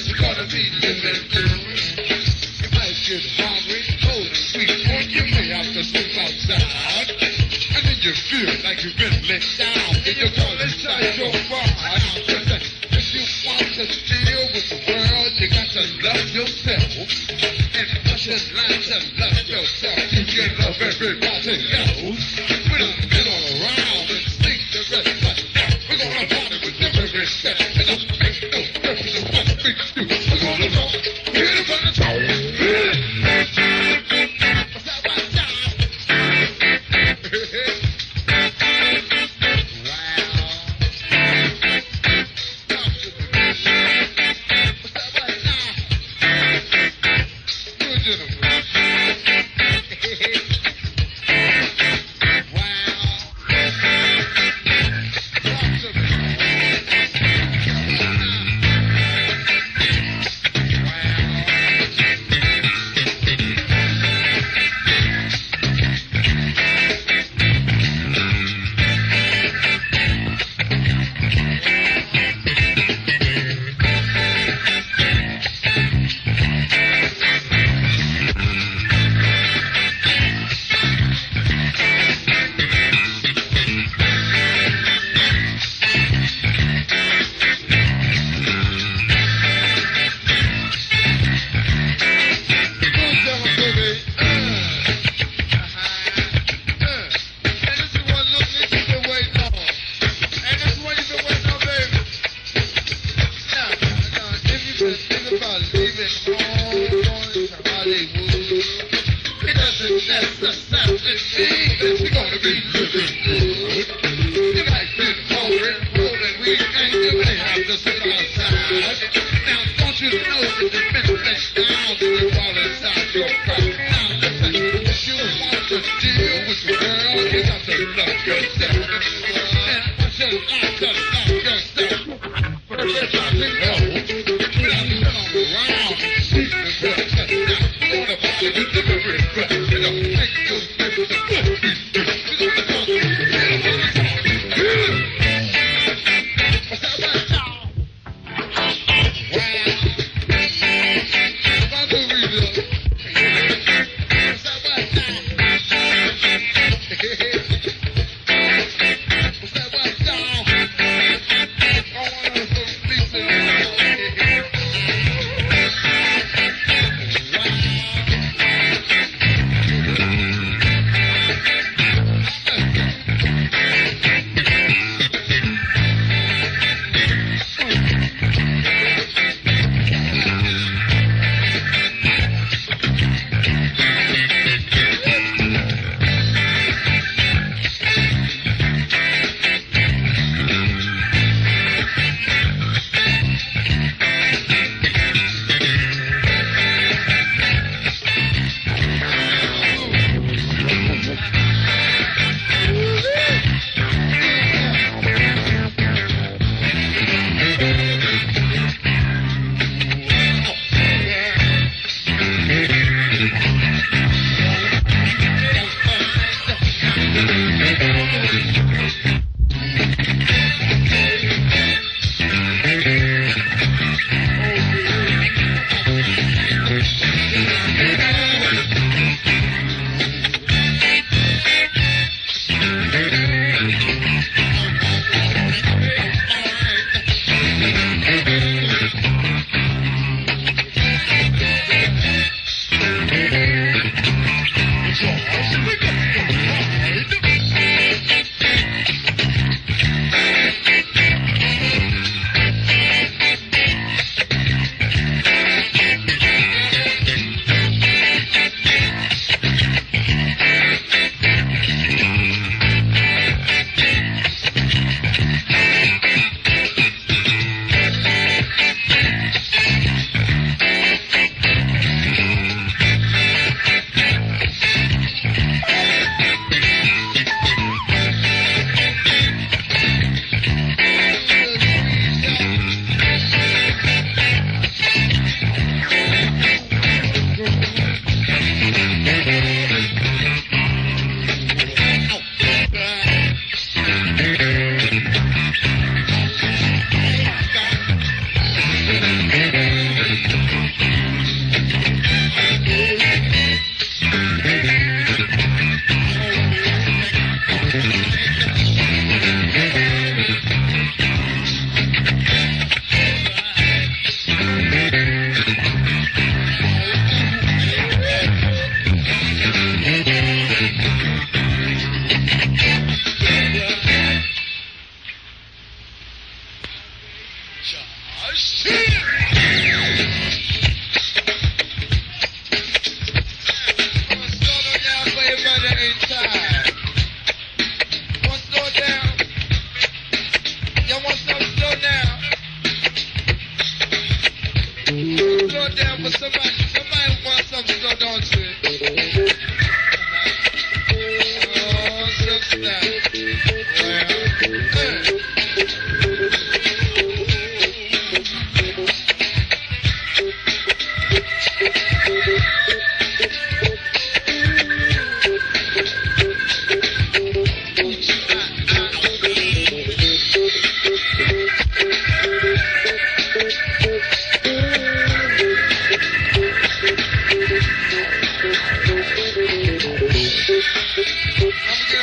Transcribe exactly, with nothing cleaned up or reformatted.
you're gonna be living through. You might get hungry, cold and sweet, or you may have to sleep outside. And then you feel like you've been let down, and you call inside your bar. If you want to deal with the world, you got to love yourself. And pushing lines to love yourself. You can love everybody else. We don't get all around and think the rest, but we're gonna party with every respect. And don't make no difference in what we do. We're gonna talk, hear the fun talk. What's that right now? Around. go down for somebody. Somebody wants something, so don't say. Oh, sister. Well, hey. I'm